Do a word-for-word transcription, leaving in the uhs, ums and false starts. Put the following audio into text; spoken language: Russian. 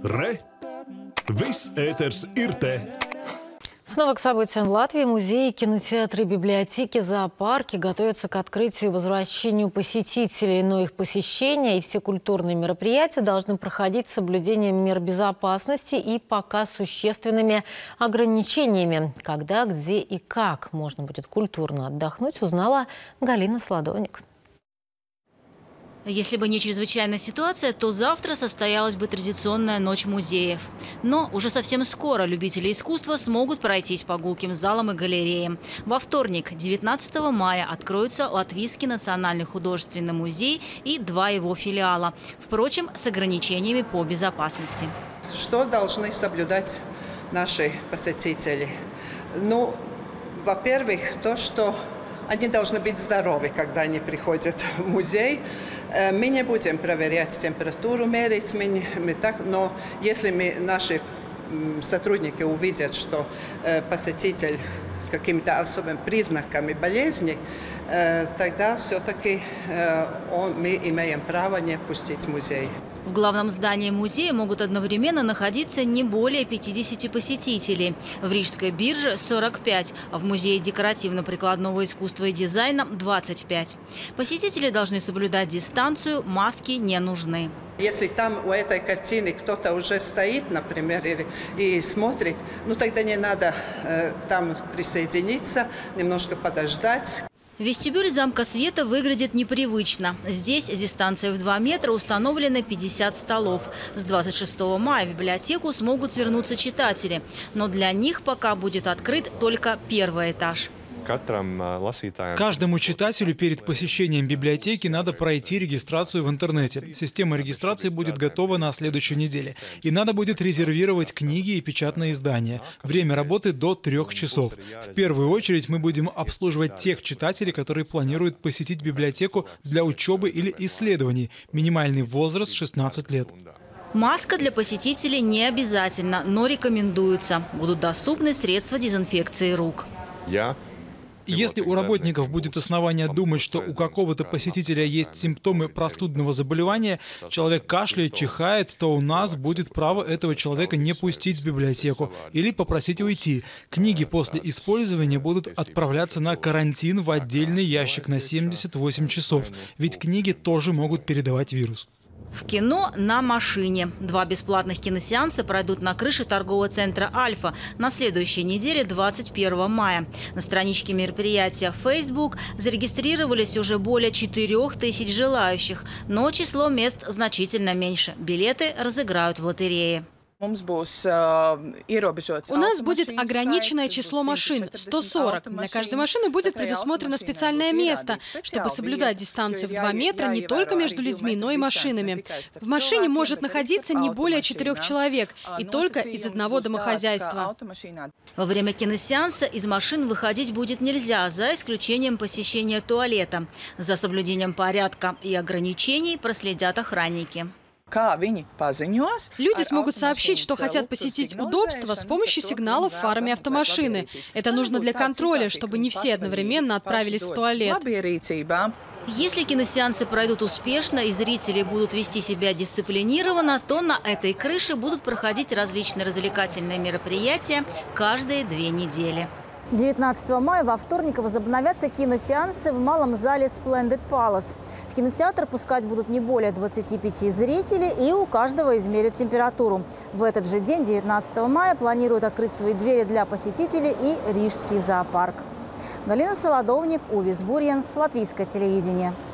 Re! Viss ēters ir te! Снова к событиям в Латвии. Музеи, кинотеатры, библиотеки, зоопарки готовятся к открытию и возвращению посетителей. Но их посещение и все культурные мероприятия должны проходить с соблюдением мер безопасности и пока существенными ограничениями. Когда, где и как можно будет культурно отдохнуть, узнала Галина Сладовник. Если бы не чрезвычайная ситуация, то завтра состоялась бы традиционная ночь музеев. Но уже совсем скоро любители искусства смогут пройтись по гулким залам и галереям. Во вторник, девятнадцатого мая, откроются Латвийский национальный художественный музей и два его филиала. Впрочем, с ограничениями по безопасности. Что должны соблюдать наши посетители? Ну, во-первых, то, что они должны быть здоровы, когда они приходят в музей. Мы не будем проверять температуру, мерить, мы, мы так, но если мы, наши сотрудники увидят, что посетитель с какими-то особыми признаками болезни, тогда все-таки мы имеем право не пустить в музей. В главном здании музея могут одновременно находиться не более пятидесяти посетителей. В Рижской бирже – сорок пять, а в Музее декоративно-прикладного искусства и дизайна – двадцать пять. Посетители должны соблюдать дистанцию, маски не нужны. Если там у этой картины кто-то уже стоит, например, и, и смотрит, ну тогда не надо э, там присоединиться, немножко подождать. Вестибюль Замка Света выглядит непривычно. Здесь с дистанцией в два метра установлены пятьдесят столов. С двадцать шестого мая в библиотеку смогут вернуться читатели. Но для них пока будет открыт только первый этаж. Каждому читателю перед посещением библиотеки надо пройти регистрацию в интернете. Система регистрации будет готова на следующей неделе. И надо будет резервировать книги и печатные издания. Время работы до трех часов. В первую очередь мы будем обслуживать тех читателей, которые планируют посетить библиотеку для учебы или исследований. Минимальный возраст шестнадцать лет. Маска для посетителей не обязательно, но рекомендуется. Будут доступны средства дезинфекции рук. Я Если у работников будет основание думать, что у какого-то посетителя есть симптомы простудного заболевания, человек кашляет, чихает, то у нас будет право этого человека не пустить в библиотеку или попросить уйти. Книги после использования будут отправляться на карантин в отдельный ящик на семьдесят восемь часов, ведь книги тоже могут передавать вирус. В кино на машине. Два бесплатных киносеанса пройдут на крыше торгового центра «Альфа» на следующей неделе, двадцать первого мая. На страничке мероприятия в Facebook зарегистрировались уже более четырёх тысяч желающих, но число мест значительно меньше. Билеты разыграют в лотерее. У нас будет ограниченное число машин – сто сорок. Для каждой машины будет предусмотрено специальное место, чтобы соблюдать дистанцию в два метра не только между людьми, но и машинами. В машине может находиться не более четырех человек и только из одного домохозяйства. Во время киносеанса из машин выходить будет нельзя, за исключением посещения туалета. За соблюдением порядка и ограничений проследят охранники. Люди смогут сообщить, что хотят посетить удобство с помощью сигналов фарами автомашины. Это нужно для контроля, чтобы не все одновременно отправились в туалет. Если киносеансы пройдут успешно и зрители будут вести себя дисциплинированно, то на этой крыше будут проходить различные развлекательные мероприятия каждые две недели. девятнадцатого мая во вторник возобновятся киносеансы в малом зале Splendid Palace. В кинотеатр пускать будут не более двадцати пяти зрителей, и у каждого измерят температуру. В этот же день, девятнадцатого мая, планируют открыть свои двери для посетителей и Рижский зоопарк. Галина Солодовник, Увис Бурьянс, Латвийское телевидение.